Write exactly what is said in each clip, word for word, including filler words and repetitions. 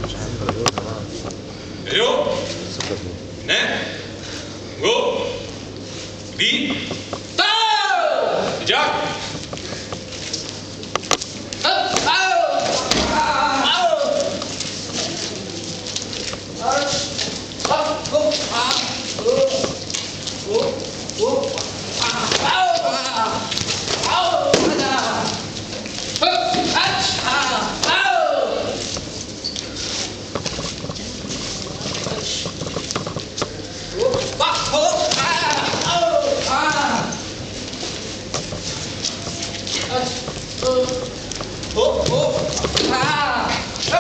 내려. 네. 고. 비. 다운. 시작. 업. 아우. 아우. 업. 고. 아. 오. 오. 오. 아. 아우. 아우. 하나. 업. 아차. 아우. 오. 빡. 고. 아. 아우. 아. 오, 오, 아, 아,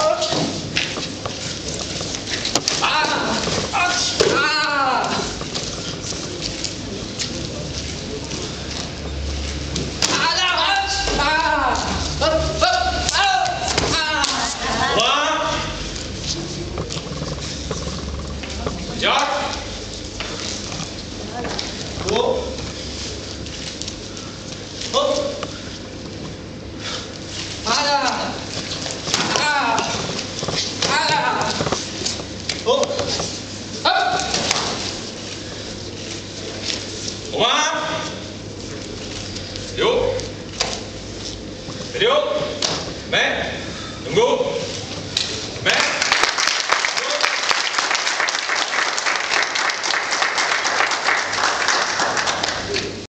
아, 아, 아, 와. 시작. 오, 어, 하나, 아, 아, 어, 아, 오만. 내려. 내려. 네. 연구.